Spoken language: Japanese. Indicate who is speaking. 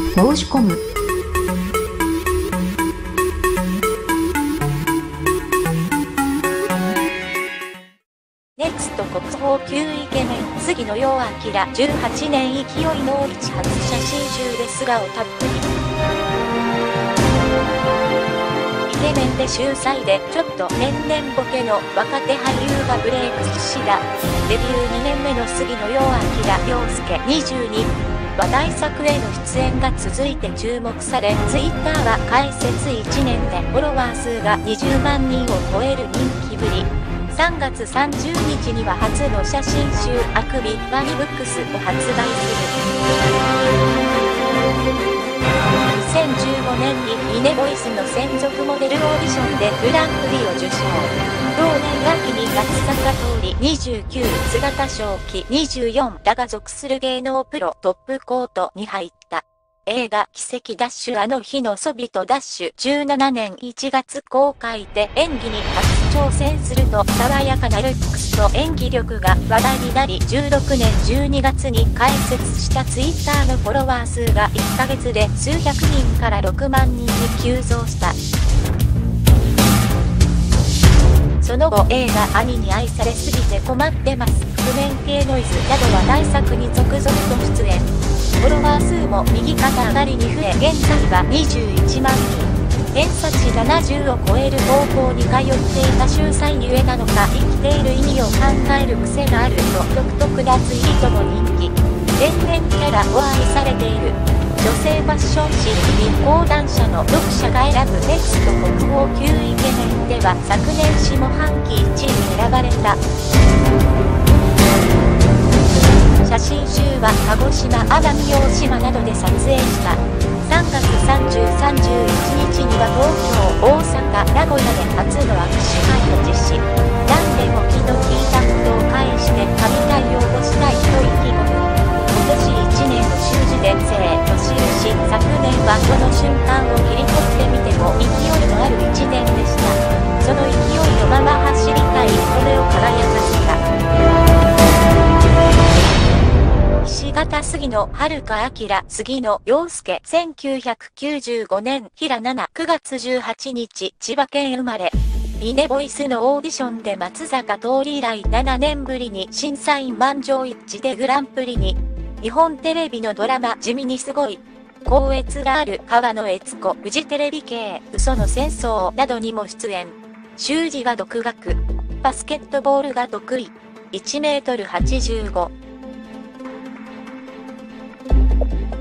Speaker 1: 申し込む。
Speaker 2: ネクスト国宝級イケメン杉野遥亮18年勢いの一発写真集で素顔たっぷり。イケメンで秀才でちょっと年々ボケの若手俳優がブレイクしだ。デビュー2年目の杉野遥亮陽介22。話題作への出演が続いて注目され、Twitter は開設1年でフォロワー数が20万人を超える人気ぶり。3月30日には初の写真集「あくびワニブックス」を発売する。2015年にミネボイスの専属モデルオーディションでグランプリを受賞。同年秋に松坂桃李29、姿正輝24らが属する芸能プロトップコートに入った。映画奇跡ダッシュあの日のそびとダッシュ17年1月公開で演技に初挑戦すると爽やかなルックスと演技力が話題になり、16年12月に開設したツイッターのフォロワー数が1ヶ月で数百人から6万人に急増した。その後映画兄に愛されすぎて困ってます覆面系ノイズなど話題作に続々と出演。フォロワー数も右肩上がりに増え、現在は21万人。偏差値70を超える高校に通っていた秀才ゆえなのか、生きている意味を考える癖があると独特なツイートも人気。天然キャラを愛されている。女性ファッション誌日講談社の読者が選ぶネクスト国宝級イケメンでは昨年下半期1位に選ばれた。写真集は鹿児島、奄美大島などで撮影した。3月30、31日には東京、大阪、名古屋で初の握手会を実施。何でも気の利いたことを返して神対応をしたいと意気込む。今年1年の習字で生と印、昨年はその瞬間を切り取ってみても勢いのある1年でした。その勢いのまま走りたい、それを輝かせた。菱形杉野遥亮杉野陽介1995年平7 9月18日千葉県生まれ。ミネボイスのオーディションで松坂桃李以来7年ぶりに審査員満場一致でグランプリに。日本テレビのドラマ地味にすごい。光悦がある川野悦子フジテレビ系嘘の戦争などにも出演。習字は独学。バスケットボールが得意。1メートル85。